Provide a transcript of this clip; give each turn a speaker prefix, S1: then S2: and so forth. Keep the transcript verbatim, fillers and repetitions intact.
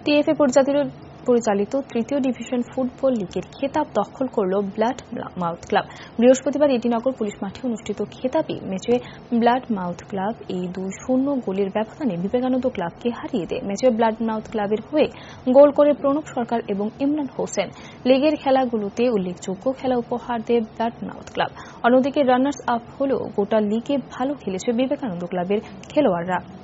S1: TFA পরিচালিত তৃতীয় division football লিগের খেতাব দখল করল ব্লাড মাউথ ক্লাব। বৃহস্পতিবার এটিনগর পুলিশ মাঠে অনুষ্ঠিত খেতাবি ম্যাচে ব্লাড মাউথ ক্লাব এই দুই শূন্য গোলের ব্যবধানে বিবেকানন্দ ক্লাবকে হারিয়ে দেয়। ম্যাচে ব্লাড মাউথ ক্লাবের হয়ে গোল করে প্রণব সরকার এবং ইমরান হোসেন। লিগের খেলাগুলোতে উল্লেখযোগ্য খেলা উপহার দেয় ব্লাড মাউথ ক্লাব। অন্যদিকে রানার্স আপ হলেও গোটা লিগে ভালো খেলেছে বিবেকানন্দ ক্লাবের খেলোয়াড়রা।